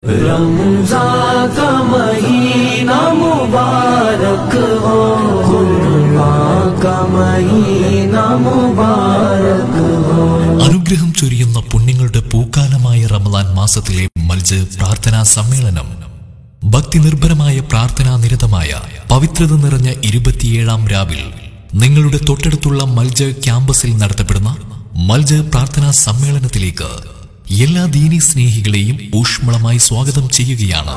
रमज़ान का महीना मुबारक हो, क़ुर्बान का महीना मुबारक हो. അനുഗ്രഹം ചൊരിയുന്ന പുണ്യങ്ങളുടെ പൂക്കാലമായ റമളാൻ മാസത്തിലെ മൽജ് പ്രാർത്ഥനാ സമ്മേളനം ഭക്തി നിർഭരമായ പ്രാർത്ഥനാ നിരതമായ പവിത്രത നിറഞ്ഞ 27ാം രാവിൽ നിങ്ങളുടെ തൊട്ടടുത്തുള്ള മൽജ് ക്യാമ്പസിൽ നടത്തപ്പെടുന്ന മൽജ് പ്രാർത്ഥനാ സമ്മേളനത്തിലേക്ക് എല്ലാ ദീനി സ്നേഹികളെയും ഊഷ്മളമായി സ്വാഗതം ചെയ്യുകയാണ്.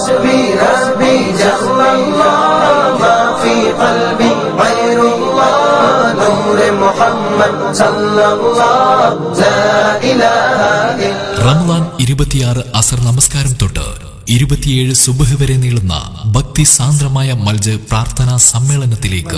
റമളാൻ 26 അസർ നമസ്കാരം തൊട്ട് 27 സുബ്ഹ് വരെ നീളുന്ന ഭക്തി സാന്ദ്രമായ മൽജ് പ്രാർത്ഥനാ സമ്മേളനത്തിലേക്ക്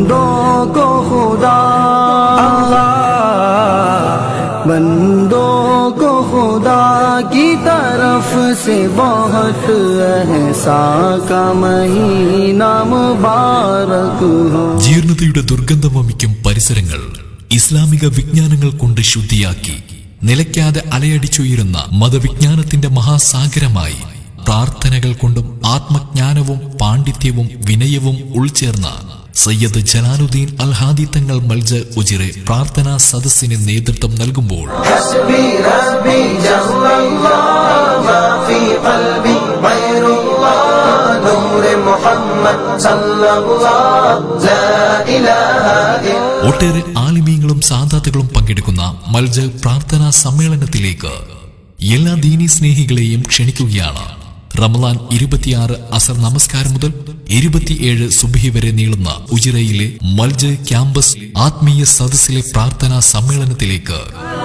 बंदों को खुदा की तरफ से बहुत एहसान का महीना मुबारक हो. ജീർണതയുടെ ദുർഗന്ധം വമിക്കും പരിസരങ്ങൾ ഇസ്ലാമിക വിജ്ഞാനങ്ങൾ കൊണ്ട് ശുദ്ധിയാക്കി നിലയ്ക്കാതെ അലയടിച്ചുയരുന്ന മതവിജ്ഞാനത്തിന്റെ മഹാസാഗരമായി പ്രാർത്ഥനകൾ കൊണ്ടും ആത്മജ്ഞാനവും പാണ്ഡിത്യവും വിനയവും ഉൾച്ചേർന്ന സയ്യദ് ജലാലുദ്ദീൻ അൽ ഹാദി തങ്ങൾ മൽജ് ഉജിറെ പ്രാർത്ഥനാ സദസ്സിന് നേതൃത്വം നൽകുമ്പോൾ ഒട്ടേറെ ആലിമീങ്ങളും സാദാത്തുകളും പങ്കെടുക്കുന്ന മൽജ് പ്രാർത്ഥനാ സമ്മേളനത്തിലേക്ക് എല്ലാ ദീനി സ്നേഹികളെയും ക്ഷണിക്കുകയാണ്. റമളാൻ 26 അസർ നമസ്കാരം മുതൽ 27 സുബ്ഹി വരെ നീളുന്ന ഉജിറയിലെ മൽജ് ക്യാമ്പസ് ആത്മീയ സദസ്സിലെ പ്രാർത്ഥനാ സമ്മേളനത്തിലേക്ക്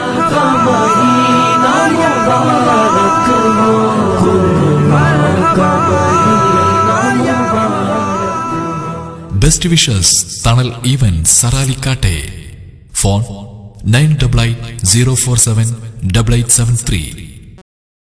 ബെസ്റ്റ് വിഷസ് തണൽ ഈവന്റ് സറാലിക്കാട്ടെ. ഫോൺ 9880478873.